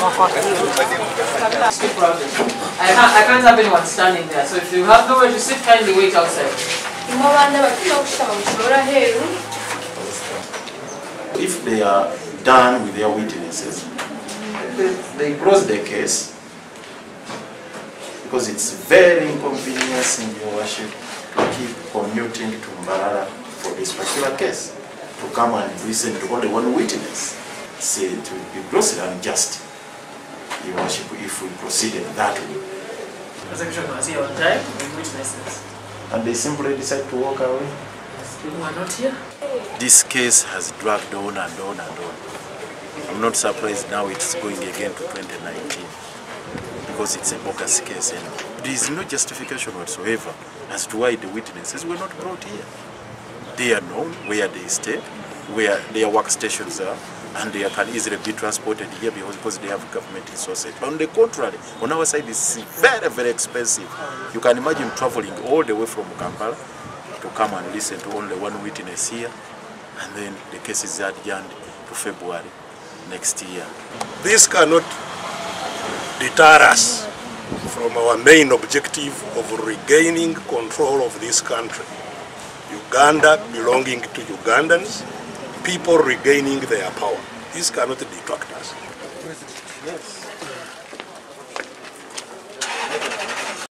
I can't have anyone standing there, so if you have nowhere to sit, kindly wait outside. If they are done with their witnesses, they close the case, because it's very inconveniencing, Your Worship, to keep commuting to Mbarara for this particular case, to come and listen to only one witness. Say it would be grossly unjust, Your Worship, if we proceeded that way. Prosecution was here on time with witnesses. And they simply decide to walk away. People are not here. This case has dragged on and on and on. I'm not surprised now it's going again to 2019, because it's a bogus case and there is no justification whatsoever as to why the witnesses were not brought here. They are known where they stay, where their workstations are, and they can easily be transported here because they have government resources. On the contrary, on our side it's very, very expensive. You can imagine traveling all the way from Kampala to come and listen to only one witness here, and then the case is adjourned to February next year. This cannot deter us from our main objective of regaining control of this country. Uganda belonging to Ugandans, people regaining their power. This cannot detract us.